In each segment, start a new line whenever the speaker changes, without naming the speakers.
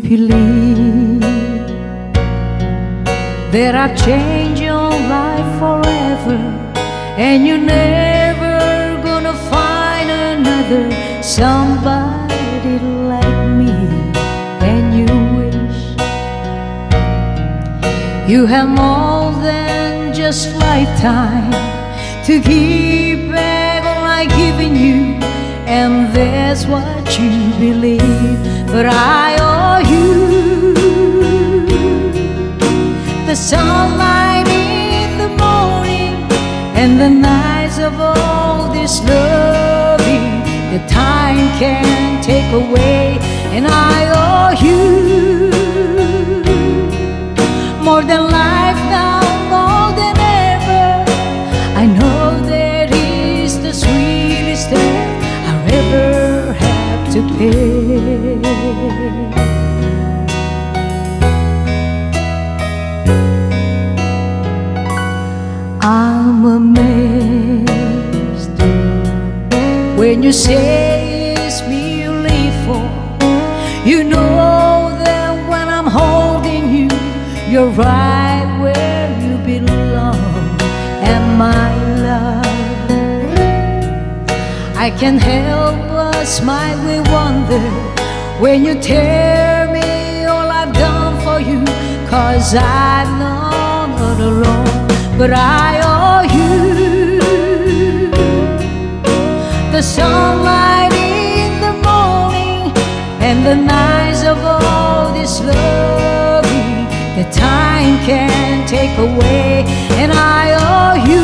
believe that I've changed your life forever, and you're never gonna find another somebody like me. And you wish you have more than just lifetime to keep back all I've given you, and that's what you believe. But I owe you the sunlight in the morning and the nights of all this loving that time can't take away. And I owe you more than life now, more than ever. I know that is the sweetest debt I'll ever have to pay. I'm amazed when you say it's me you live for. You know that when I'm holding you, you're right where you belong. And my love, I can't help but smile with wonder when you tell me all I've done for you, 'cause I've known all along. But I owe you the sunlight in the morning and the nights of all this loving that time can't take away. And I owe you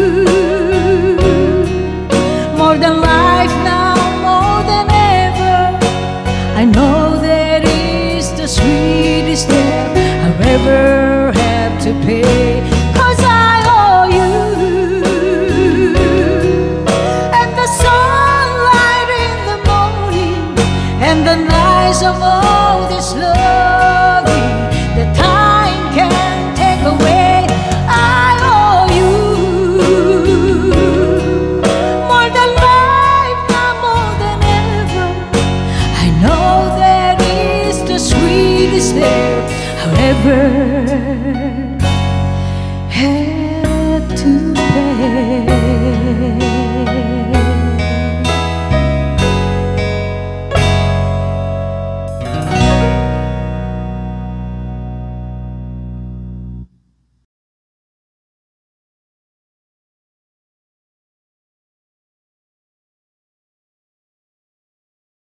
more than life now, more than ever. I know that is the sweetest debt I'll ever have to pay. 'Cause I owe you, and the sunlight in the morning and the nights of all